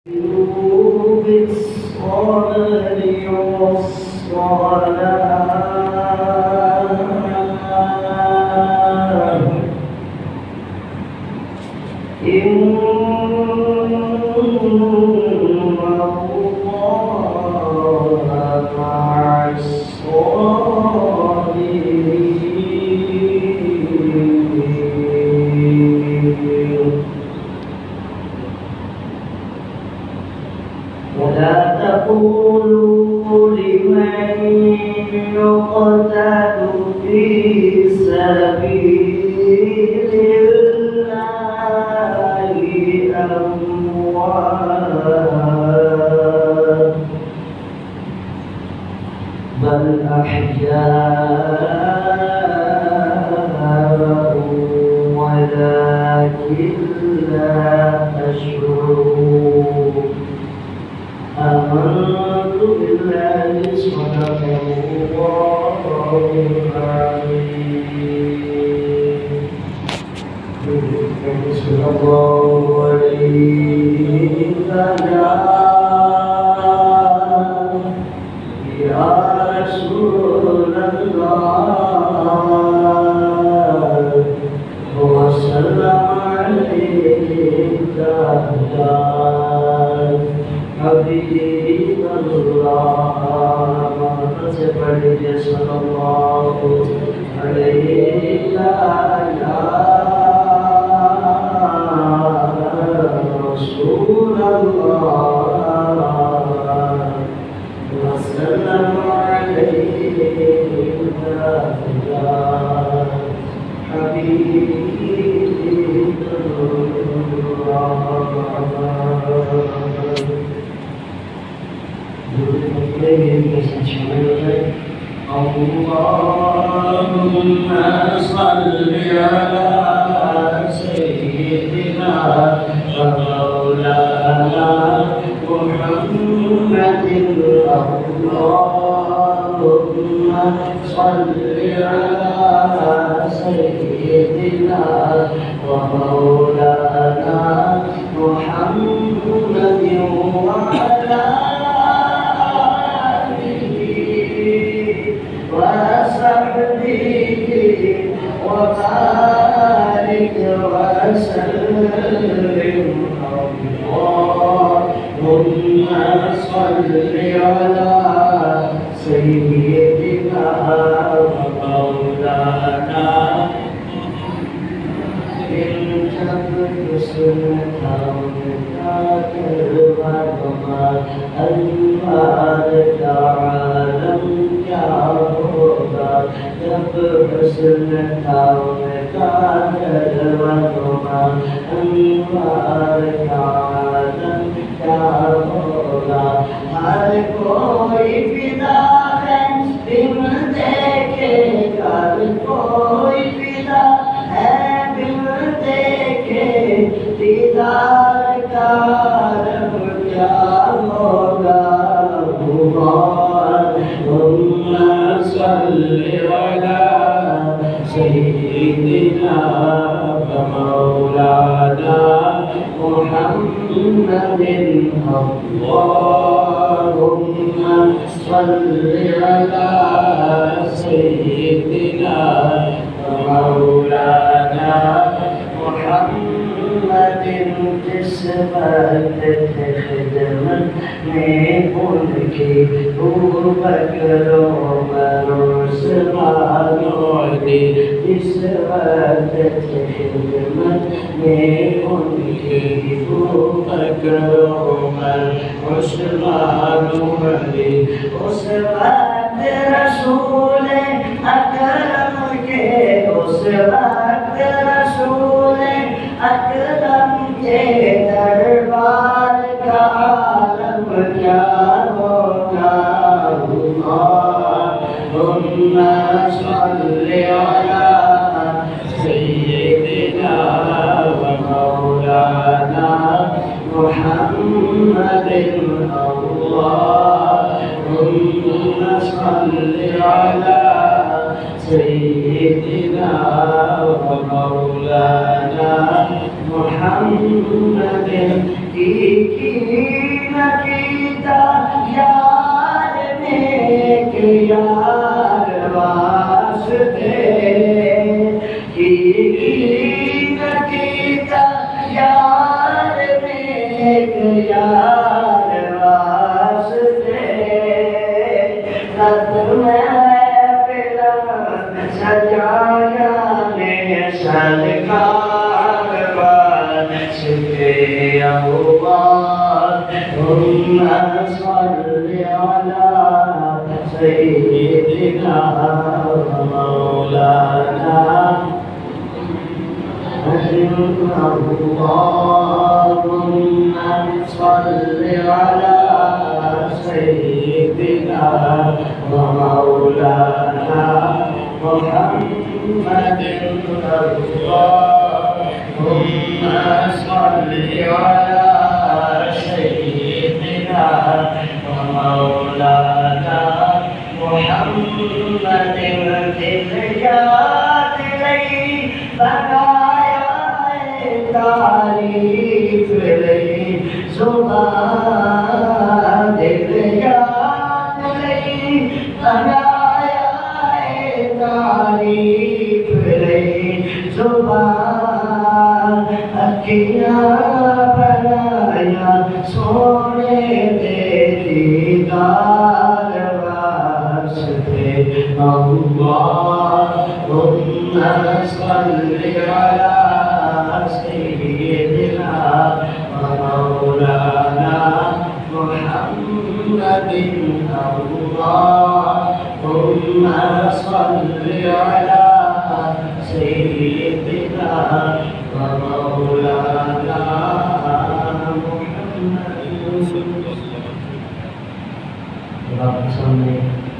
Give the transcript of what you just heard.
بالصبر والصلاة إن الله مع الصابرين ولا تقولوا لمن يقتل في سبيل الله أموات بل أحياء ولكن لا تشعرون آمنت بالله صدق الله العظيم صلى الله عليه وسلم يا رسول الله وسلم عليك يا حبيب الله से पढ़िए सल्लल्लाहु अलैहि या रसूल अल्लाह वसल्लम अलैहि या हबीब اللهم صل على سيدنا ومولانا محمد اللهم صل على سيدنا ومولانا محمد وعلى وصحبه وبارك وسلم اللهم صل على سيدنا ومولانا हर कोई फिदा है बिन देखे, हर कोई फिदा है बिन देखे, दीदार का रब क्या होगा اللهم صل على سيدنا ومولانا محمد اللهم صل على سيدنا ومولانا محمد जिस वक्त खिदमत में उनकी बकरो मरोस मानों दी, जिस वक्त खिदमत में उनकी बकरो मरोस मानों दी, उस वक्त रसूल अकरम के, उस वक्त रसूल अकरम के दरबार का आलम क्या होगा اللهم صل على سيدنا ومولانا محمد اللهم صل على سيدنا ومولانا محمد की कीता यार नेक यार वास्ते कीता यार नेक यार वास्ते रब महफिल सजाया ने सरकार वास्ते अल्लाहुम्मा सल्लि अला सय्यिदिना मौलाना अल्लाहुम्मा सल्लि अला सय्यिदिना मौलाना मुहम्मदिन अल्लाहुम्मा सल्लि अला सय्यिदिना मौलाना मुहम्मदिन बनाया तारीफ लई जुबान दिल याद लई बनाया तारीफ लई जुबान अखियां बनाया सोने दे दीदार वास्ते अल्लाहुम्मा सल्लि अला सय्यिदिना मौलाना मुहम्मदिन अल्लाहुम्मा सल्लि अला सय्यिदिना मौलाना मुहम्मदिन। आपके सामने